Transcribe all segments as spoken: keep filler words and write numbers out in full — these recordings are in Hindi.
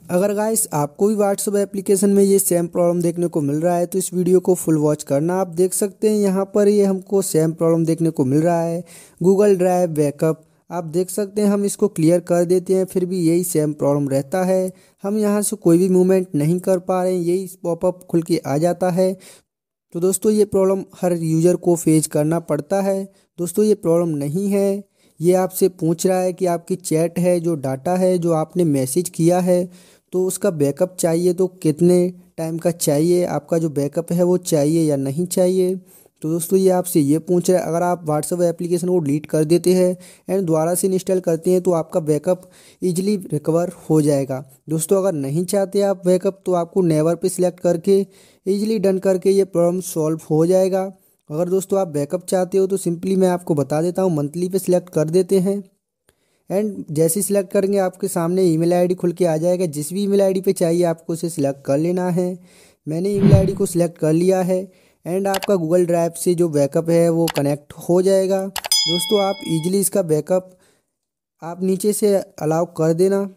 अगर गाइस आपको भी व्हाट्सएप एप्लीकेशन में ये सेम प्रॉब्लम देखने को मिल रहा है तो इस वीडियो को फुल वॉच करना। आप देख सकते हैं यहाँ पर ये हमको सेम प्रॉब्लम देखने को मिल रहा है, गूगल ड्राइव बैकअप। आप देख सकते हैं हम इसको क्लियर कर देते हैं फिर भी यही सेम प्रॉब्लम रहता है। हम यहाँ से कोई भी मूवमेंट नहीं कर पा रहे हैं, यही पॉपअप खुल के आ जाता है। तो दोस्तों ये प्रॉब्लम हर यूज़र को फेस करना पड़ता है। दोस्तों ये प्रॉब्लम नहीं है, ये आपसे पूछ रहा है कि आपकी चैट है, जो डाटा है, जो आपने मैसेज किया है तो उसका बैकअप चाहिए तो कितने टाइम का चाहिए, आपका जो बैकअप है वो चाहिए या नहीं चाहिए। तो दोस्तों ये आपसे ये पूछ रहा है। अगर आप व्हाट्सएप एप्लीकेशन को डिलीट कर देते हैं एंड दोबारा से इंस्टॉल करते हैं तो आपका बैकअप इजीली रिकवर हो जाएगा। दोस्तों अगर नहीं चाहते आप बैकअप तो आपको नेवर पे सिलेक्ट करके इजीली डन करके ये प्रॉब्लम सॉल्व हो जाएगा। अगर दोस्तों आप बैकअप चाहते हो तो सिंपली मैं आपको बता देता हूँ, मंथली पे सिलेक्ट कर देते हैं एंड जैसे ही सिलेक्ट करेंगे आपके सामने ईमेल आईडी खुल के आ जाएगा। जिस भी ईमेल आईडी पे चाहिए आपको उसे सिलेक्ट कर लेना है। मैंने ईमेल आईडी को सिलेक्ट कर लिया है एंड आपका गूगल ड्राइव से जो बैकअप है वो कनेक्ट हो जाएगा। दोस्तों आप इजीली इसका बैकअप आप नीचे से अलाउ कर देना।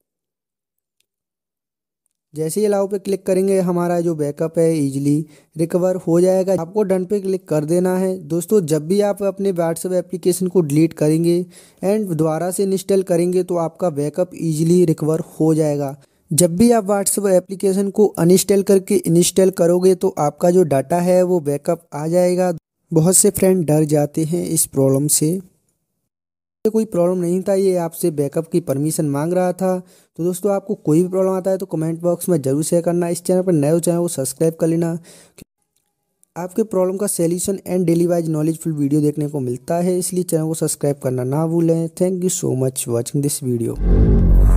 जैसे ही अलाउ पे क्लिक करेंगे हमारा जो बैकअप है इजीली रिकवर हो जाएगा। आपको डन पे क्लिक कर देना है। दोस्तों जब भी आप अपने व्हाट्सएप एप्लीकेशन को डिलीट करेंगे एंड दोबारा से इंस्टॉल करेंगे तो आपका बैकअप इजीली रिकवर हो जाएगा। जब भी आप व्हाट्सएप एप्लीकेशन को अनइंस्टॉल करके इंस्टॉल करोगे तो आपका जो डाटा है वो बैकअप आ जाएगा। बहुत से फ्रेंड डर जाते हैं इस प्रॉब्लम से। कोई प्रॉब्लम नहीं था, ये आपसे बैकअप की परमिशन मांग रहा था। तो दोस्तों आपको कोई भी प्रॉब्लम आता है तो कमेंट बॉक्स में जरूर शेयर करना। इस चैनल पर नए हो चैनल को सब्सक्राइब कर लेना। आपके प्रॉब्लम का solution and daily wise knowledgeful video देखने को मिलता है, इसलिए चैनल को सब्सक्राइब करना ना भूलें। Thank you so much watching this video.